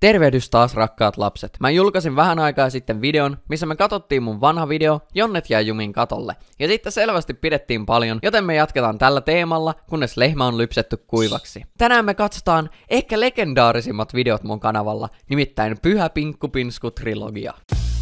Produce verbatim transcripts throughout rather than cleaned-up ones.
Tervehdys taas rakkaat lapset. Mä julkaisin vähän aikaa sitten videon, missä me katsottiin mun vanha video Jonnet jää jumin katolle. Ja sitten selvästi pidettiin paljon, joten me jatketaan tällä teemalla, kunnes lehmä on lypsetty kuivaksi. Tänään me katsotaan ehkä legendaarisimmat videot mun kanavalla, nimittäin Pyhä Pinkku Pinsku trilogia.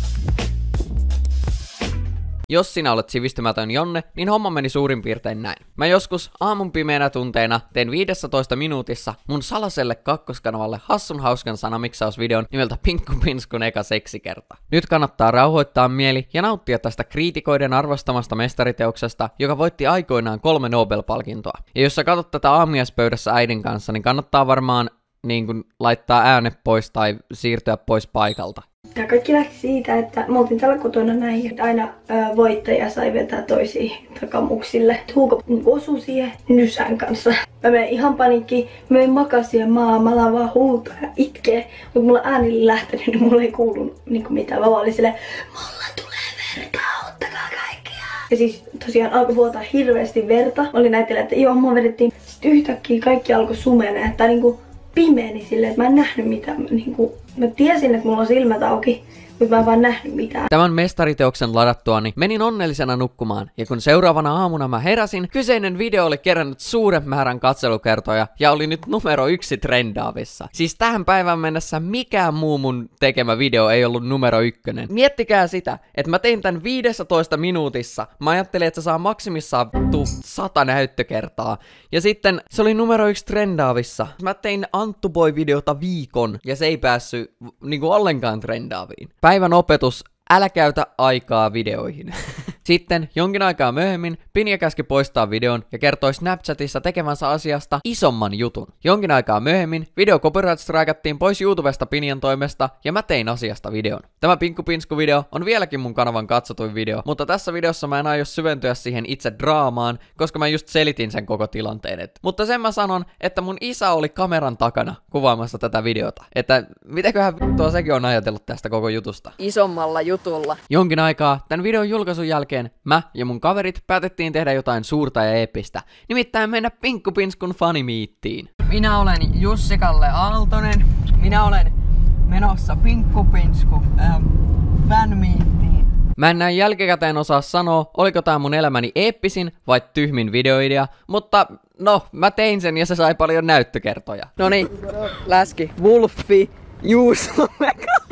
Jos sinä olet sivistymätön Jonne, niin homma meni suurin piirtein näin. Mä joskus aamun pimeänä tunteina tein viidessätoista minuutissa mun salaselle kakkoskanavalle hassun hauskan sanamiksausvideon nimeltä Pinkku Pinskun eka seksikerta. Nyt kannattaa rauhoittaa mieli ja nauttia tästä kriitikoiden arvostamasta mestariteoksesta, joka voitti aikoinaan kolme Nobel-palkintoa. Ja jos sä katsot tätä aamiaispöydässä äidin kanssa, niin kannattaa varmaan niin kun laittaa ääne pois tai siirtyä pois paikalta. Ja kaikki lähti siitä, että me oltiin täällä kotona näin, että aina ää, voittaja sai vetää toisiin takamuksille. Huuko osui siihen nysän kanssa. Mä menen ihan panikkiin, mä menen makasiin maahan, mä alan vaan huutaa ja itkee. Mutta mulla ääni oli lähtenyt, niin mulla ei kuulunut niin mitään. Mä vaan olin silleen, mulla tulee verta, ottakaa kaikkea. Ja siis tosiaan alkoi vuotaa hirveästi verta. Mä olin näytellä, että joo, mua vedettiin. Sitten yhtäkkiä kaikki alkoi sumenee, että niinku pimeeni silleen, että mä en nähnyt mitään. Niinku, mä tiesin, että mulla on silmät auki, mutta mä en vaan nähnyt mitään. Tämän mestariteoksen ladattuani menin onnellisena nukkumaan, ja kun seuraavana aamuna mä heräsin, kyseinen video oli kerännyt suuren määrän katselukertoja ja oli nyt numero yksi trendaavissa. Siis tähän päivään mennessä mikään muu mun tekemä video ei ollut numero ykkönen. Miettikää sitä, että mä tein tän viidessätoista minuutissa, mä ajattelin, että se saa maksimissaan vittu sata näyttökertaa, ja sitten se oli numero yksi trendaavissa. Mä tein Anttu Boy-videota viikon, ja se ei päässyt niinku ollenkaan trendaaviin. Päivän opetus, älä käytä aikaa videoihin. Sitten jonkin aikaa myöhemmin Pinja käski poistaa videon ja kertoi Snapchatissa tekemänsä asiasta isomman jutun. Jonkin aikaa myöhemmin video copyright strikattiin pois YouTubesta Pinjan toimesta ja mä tein asiasta videon. Tämä Pinkku Pinsku video on vieläkin mun kanavan katsotuin video, mutta tässä videossa mä en aio syventyä siihen itse draamaan, koska mä just selitin sen koko tilanteen. Et. Mutta sen mä sanon, että mun isä oli kameran takana kuvaamassa tätä videota. Että mitäköhän vittua sekin on ajatellut tästä koko jutusta. Isommalla jutulla. Jonkin aikaa tämän videon julkaisun jälkeen mä ja mun kaverit päätettiin tehdä jotain suurta ja epistä. Nimittäin mennä Pinkku Pinskun fanimiittiin. Minä olen Jussi-Kalle Aaltonen. Minä olen menossa Pinkku Pinsku ähm, fanmiittiin. Mä en näin jälkikäteen osaa sanoa, oliko tää mun elämäni eeppisin vai tyhmin videoidea, mutta no, mä tein sen ja se sai paljon näyttökertoja. Noniin, läski. Wolfi, Juuso Meka,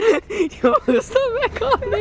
Juuso Mekani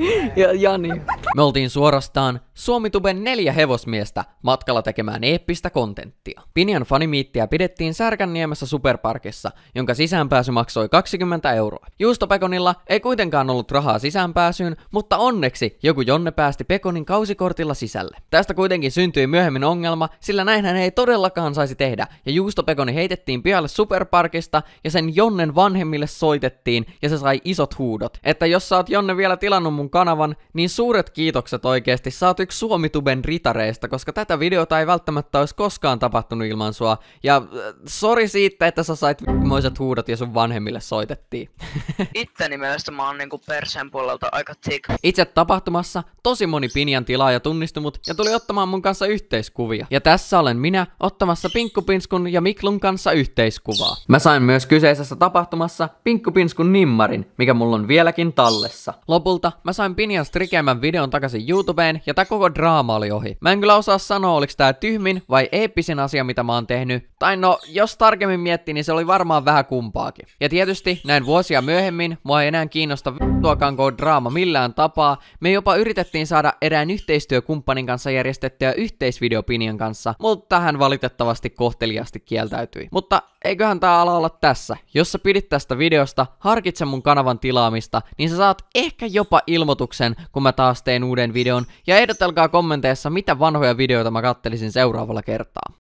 ja Jani. Me oltiin suorastaan Suomituben neljä hevosmiestä matkalla tekemään eeppistä kontenttia. Pinjan fanimiittiä pidettiin Särkänniemessä Superparkissa, jonka sisäänpääsy maksoi kaksikymmentä euroa. Juustopekonilla ei kuitenkaan ollut rahaa sisäänpääsyyn, mutta onneksi joku Jonne päästi Pekonin kausikortilla sisälle. Tästä kuitenkin syntyi myöhemmin ongelma, sillä näinhän ei todellakaan saisi tehdä, ja Juustopekoni heitettiin pihalle Superparkista, ja sen Jonnen vanhemmille soitettiin, ja se sai isot huudot. Että jos sä oot Jonne vielä tilannut mun kanavan, niin suuret kiitokset oikeesti, sä oot yksi Suomituben ritareista, koska tätä videota ei välttämättä olisi koskaan tapahtunut ilman sua. Ja äh, sori siitä, että sä sait moiset huudot ja sun vanhemmille soitettiin. Itteni mielestä mä oon niinku perseen puolelta aika tick. Itse tapahtumassa tosi moni Pinjan tilaaja tunnistui mut ja tuli ottamaan mun kanssa yhteiskuvia. Ja tässä olen minä ottamassa Pinkku Pinskun ja Miklun kanssa yhteiskuvaa. Mä sain myös kyseisessä tapahtumassa Pinkku Pinskun nimmarin, mikä mulla on vieläkin tallessa. Lopulta mä sain Pinjan strikeämän videon takaisin YouTubeen ja tää koko draama oli ohi. Mä en kyllä osaa sanoa, oliks tää tyhmin vai eeppisin asia, mitä mä oon tehnyt. Tai no, jos tarkemmin miettii, niin se oli varmaan vähän kumpaakin. Ja tietysti näin vuosia myöhemmin mua ei enää kiinnosta vittuakaan koko draama millään tapaa. Me jopa yritettiin saada erään yhteistyökumppanin kanssa järjestettyä yhteisvideo Pinjan kanssa, mutta hän valitettavasti kohteliasti kieltäytyi. Mutta eiköhän tää ala olla tässä. Jos sä pidit tästä videosta, harkitse mun kanavan tilaamista, niin sä saat ehkä jopa ilmoituksen, kun mä taas teen uuden videon. Ja ehdotelkaa kommenteissa, mitä vanhoja videoita mä kattelisin seuraavalla kertaa.